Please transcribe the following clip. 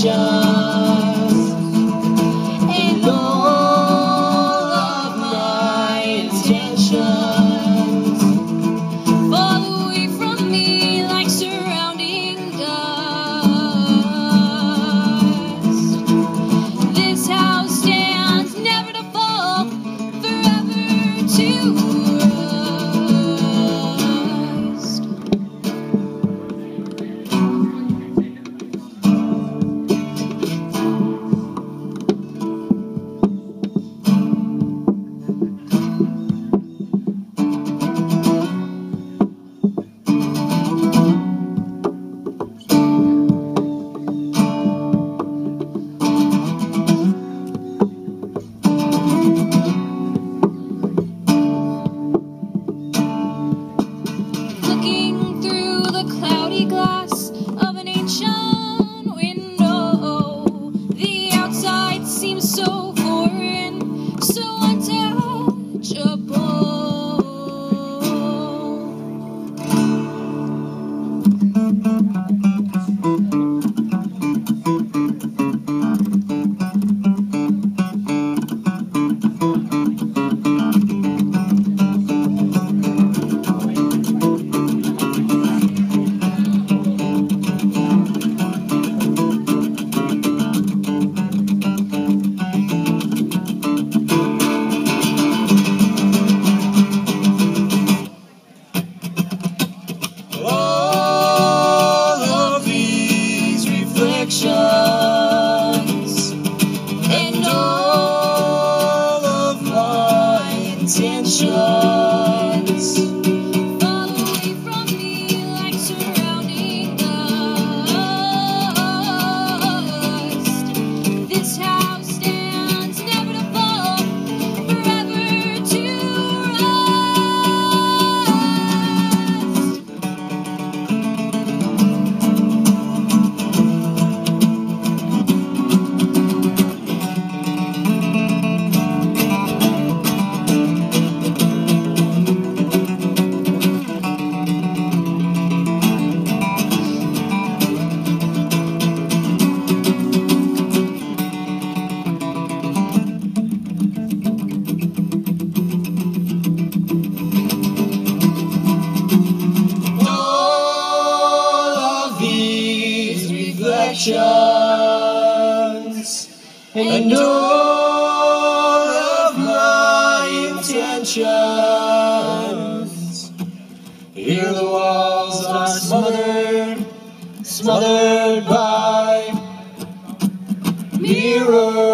reflections and all of my intentions fall away from me like surrounding dust. This house stands never to fall, forever to rust. Looking through the cloudy glass of an ancient window, the outside seems so foreign, so untouchable. All of these reflections and all of my intentions fall away from me like surrounding dust. This house stands never to fall, forever to rust. All of these reflections and all of my intentions. Here the walls are smothered by mirrors.